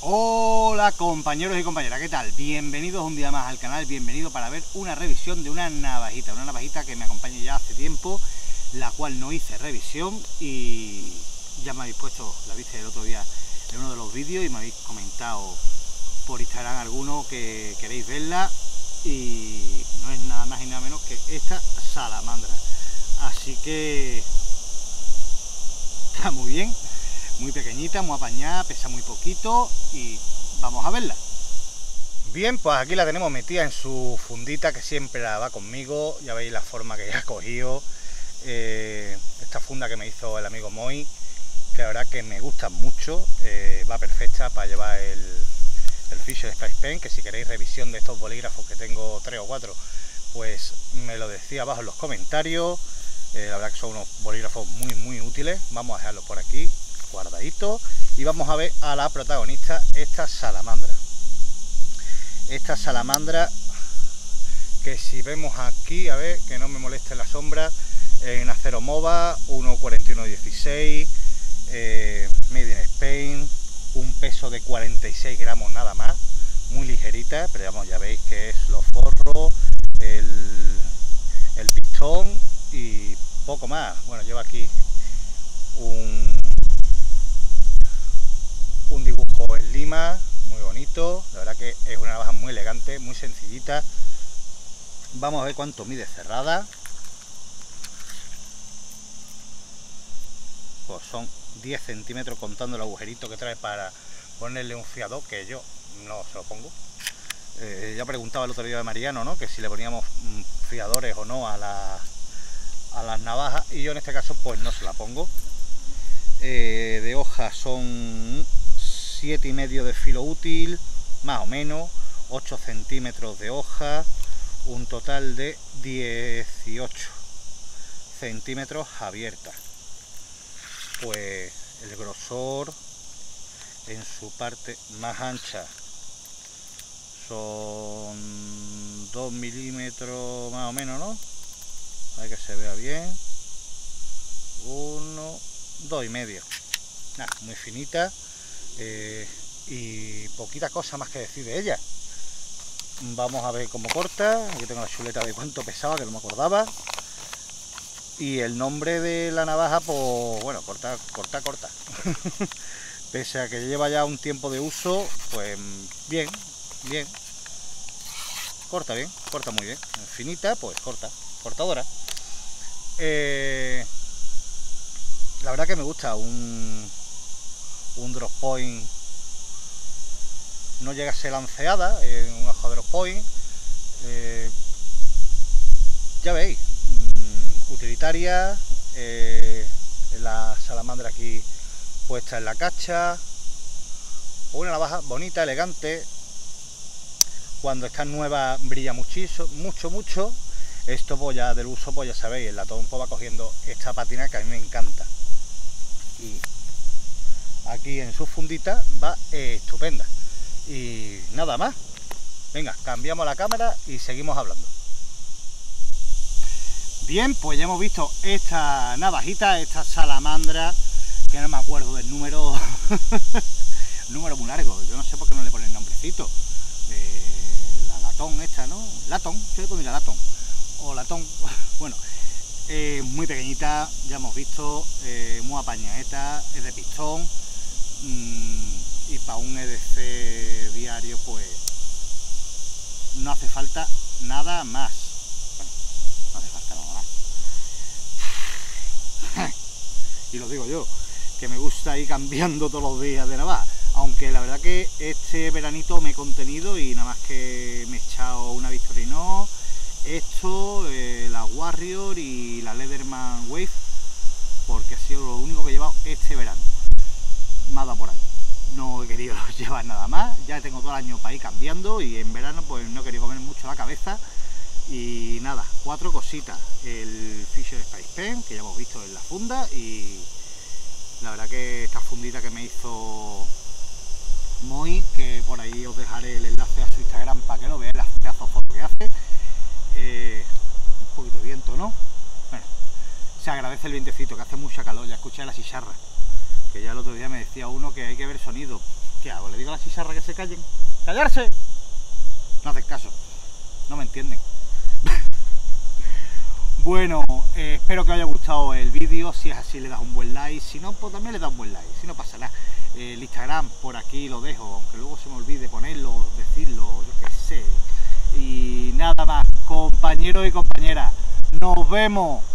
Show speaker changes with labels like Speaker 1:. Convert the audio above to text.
Speaker 1: Hola compañeros y compañeras, ¿qué tal? Bienvenidos un día más al canal, bienvenido para ver una revisión de una navajita que me acompaña ya hace tiempo, la cual no hice revisión y ya me habéis puesto, la viste el otro día en uno de los vídeos y me habéis comentado por Instagram alguno que queréis verla y no es nada más y nada menos que esta salamandra, así que está muy bien. Muy pequeñita, muy apañada, pesa muy poquito y vamos a verla. Bien, pues aquí la tenemos metida en su fundita que siempre la va conmigo. Ya veis la forma que ya ha cogido. Esta funda que me hizo el amigo Moy, que la verdad que me gusta mucho. Va perfecta para llevar el Fisher Spice Pen, que si queréis revisión de estos bolígrafos, que tengo 3 o 4, pues me lo decía abajo en los comentarios. La verdad que son unos bolígrafos muy útiles. Vamos a dejarlos por aquí guardadito y vamos a ver a la protagonista, esta salamandra que si vemos aquí, a ver que no me moleste la sombra, en acero mova 1,4116, made in Spain, un peso de 46 gramos nada más, muy ligerita, pero vamos, ya veis que es los forros, el pistón y poco más. Bueno, lleva aquí un dibujo en lima muy bonito. La verdad que es una navaja muy elegante, muy sencillita. Vamos a ver cuánto mide cerrada. Pues son 10 centímetros contando el agujerito que trae para ponerle un fiador, que yo no se lo pongo. Ya preguntaba el otro día de Mariano, ¿no?, que si le poníamos fiadores o no a las navajas, y yo en este caso pues no se la pongo. De hoja son 7,5 de filo útil, más o menos, 8 centímetros de hoja, un total de 18 centímetros abierta. Pues el grosor en su parte más ancha son 2 milímetros más o menos, ¿no? A ver que se vea bien. 2,5. Nada, muy finita. Y poquita cosa más que decir de ella. Vamos a ver cómo corta. Aquí tengo la chuleta de cuánto pesaba, que no me acordaba. Y el nombre de la navaja, pues bueno, corta. Pese a que lleva ya un tiempo de uso, pues bien. Corta bien, corta muy bien. Finita, pues cortadora. La verdad que me gusta un drop point. No llega a ser lanceada en un ojo drop point. Ya veis, utilitaria, la salamandra aquí puesta en la cacha. Una navaja bonita, elegante. Cuando está nueva brilla mucho. Esto pues ya del uso, pues ya sabéis, el latón pues va cogiendo esta patina que a mí me encanta. Y aquí en su fundita va estupenda. Y nada más. Venga, cambiamos la cámara y seguimos hablando. Bien, pues ya hemos visto esta navajita, esta salamandra, que no me acuerdo del número. Número muy largo, yo no sé por qué no le ponen nombrecito. La latón esta, ¿no? Latón, yo le pondría latón. O latón, bueno. Muy pequeñita, ya hemos visto, muy apañadeta, es de pistón, y para un EDC diario pues no hace falta nada más. Bueno, no hace falta nada más. Y lo digo yo, que me gusta ir cambiando todos los días de navaja, aunque la verdad que este veranito me he contenido y nada más que me he echado una Victorinox, esto, la Warrior y la Leatherman Wave, porque ha sido lo único que he llevado este verano. Me ha dado por ahí, no he querido llevar nada más, ya tengo todo el año para ir cambiando y en verano pues no he querido comer mucho la cabeza. Y nada, 4 cositas: el Fisher Spice Pen, que ya hemos visto en la funda, y la verdad que esta fundita que me hizo Moy, que por ahí os dejaré el enlace a su Instagram para que lo veáis, las pedazos de fotos que hace. Un poquito de viento, ¿no? Bueno, se agradece el vientecito, que hace mucha calor. Ya escuché la chicharra, que ya el otro día me decía uno que hay que ver sonido. ¿Qué hago? ¿Le digo a la chicharra que se callen? ¡Callarse! No hacen caso, no me entienden. Bueno, espero que os haya gustado el vídeo. Si es así, le das un buen like. Si no, pues también le das un buen like. Si no pasa nada. El Instagram por aquí lo dejo, aunque luego se me olvide ponerlo, decirlo, yo qué sé. Y nada más, compañeros y compañeras, nos vemos.